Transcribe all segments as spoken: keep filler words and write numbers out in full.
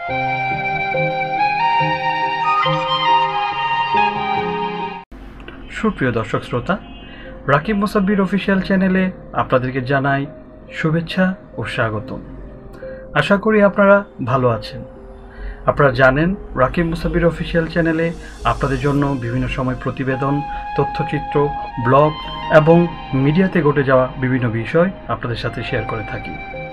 সুপ্রিয় দর্শক শ্রোতা, রাকিব মুসাব্বির অফিসিয়াল চ্যানেলে আপনাদেরকে জানাই শুভেচ্ছা ও স্বাগতম। আশা করি আপনারা ভালো আছেন। আপনারা জানেন রাকিব মুসাব্বির অফিসিয়াল চ্যানেলে আপনাদের জন্য বিভিন্ন সময় প্রতিবেদন, তথ্যচিত্র, ব্লগ এবং মিডিয়াতে ঘটে যাওয়া বিভিন্ন বিষয় আপনাদের সাথে শেয়ার করে থাকি।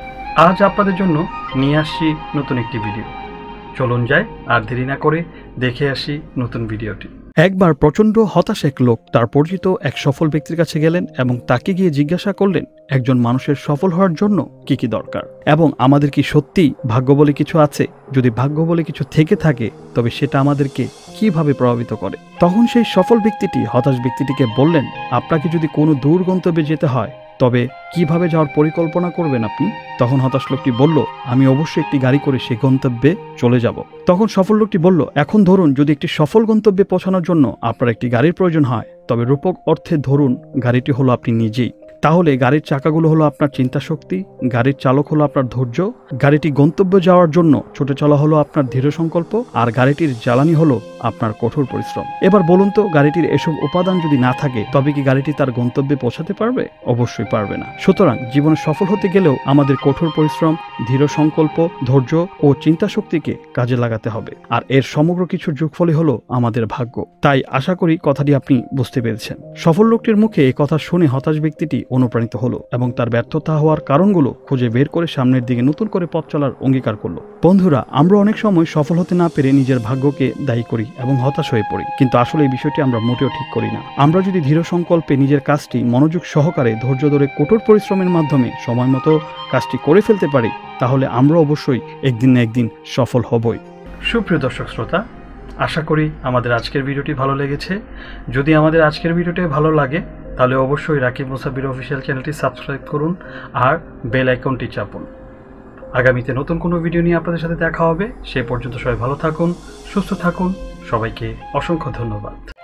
আজ আপনাদের জন্য নিয়ে আসছি নতুন একটি ভিডিও। চলুন যাই, আর দেরি না করে দেখে আসি নতুন ভিডিওটি। একবার প্রচণ্ড হতাশ এক লোক তার পরিচিত এক সফল ব্যক্তির কাছে গেলেন এবং তাকে গিয়ে জিজ্ঞাসা করলেন একজন মানুষের সফল হওয়ার জন্য কি কি দরকার, এবং আমাদের কি সত্যি ভাগ্য বলে কিছু আছে? যদি ভাগ্য বলে কিছু থেকে থাকে তবে সেটা আমাদেরকে কিভাবে প্রভাবিত করে? তখন সেই সফল ব্যক্তিটি হতাশ ব্যক্তিটিকে বললেন, আপনাকে যদি কোনো দূর গন্তব্যে যেতে হয় তবে কিভাবে যাওয়ার পরিকল্পনা করবেন আপনি? তখন হতাশ লোকটি বলল, আমি অবশ্যই একটি গাড়ি করে সেই গন্তব্যে চলে যাব। তখন সফল লোকটি বলল, এখন ধরুন যদি একটি সফল গন্তব্যে পৌঁছানোর জন্য আপনার একটি গাড়ির প্রয়োজন হয়, তবে রূপক অর্থে ধরুন গাড়িটি হলো আপনি নিজেই। তাহলে গাড়ির চাকাগুলো হলো আপনার চিন্তা শক্তি, গাড়ির চালক হলো আপনার ধৈর্য, গাড়িটি গন্তব্যে যাওয়ার জন্য ছুটে চলা হলো আপনার দৃঢ় সংকল্প, আর গাড়িটির জ্বালানি হলো আপনার কঠোর পরিশ্রম। এবার বলুন তো, গাড়িটির এসব উপাদান যদি না থাকে তবে কি গাড়িটি তার গন্তব্যে পৌঁছাতে পারবে? অবশ্যই পারবে না। সুতরাং জীবনে সফল হতে গেলেও আমাদের কঠোর পরিশ্রম, দৃঢ় সংকল্প, ধৈর্য ও চিন্তা শক্তিকে কাজে লাগাতে হবে, আর এর সমগ্র কিছুর যোগফলই হলো আমাদের ভাগ্য। তাই আশা করি কথাটি আপনি বুঝতে পেরেছেন। সফল লোকটির মুখে এই কথা শুনে হতাশ ব্যক্তিটি অনুপ্রাণিত হলো এবং তার ব্যর্থতা হওয়ার কারণগুলো খুঁজে বের করে সামনের দিকে নতুন করে পথ চলার অঙ্গীকার করলো। বন্ধুরা, আমরা অনেক সময় সফল হতে না পেরে নিজের ভাগ্যকে দায়ী করি এবং হতাশ হয়ে পড়ি, কিন্তু আসলে এই বিষয়টি আমরা মোটেও ঠিক করি না। আমরা যদি দৃঢ় সংকল্পে নিজের কাজটি মনোযোগ সহকারে ধৈর্য ধরে কঠোর পরিশ্রমের মাধ্যমে সময় মতো কাজটি করে ফেলতে পারি, তাহলে আমরা অবশ্যই একদিন না একদিন সফল হবই। সুপ্রিয় দর্শক শ্রোতা, আশা করি আমাদের আজকের ভিডিওটি ভালো লেগেছে। যদি আমাদের আজকের ভিডিওটি ভালো লাগে তাহলে অবশ্যই রাকিব মুসাব্বির অফিসিয়াল চ্যানেলটি সাবস্ক্রাইব করুন আর বেল আইকনটি চাপুন। আগামীতে নতুন কোনো ভিডিও নিয়ে আপনাদের সাথে দেখা হবে। সে পর্যন্ত সবাই ভালো থাকুন, সুস্থ থাকুন। সবাইকে অসংখ্য ধন্যবাদ।